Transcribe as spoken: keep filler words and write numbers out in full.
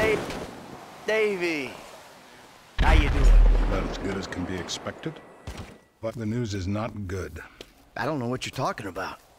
Dave... Davey. How you doing? About as good as can be expected. But the news is not good. I don't know what you're talking about.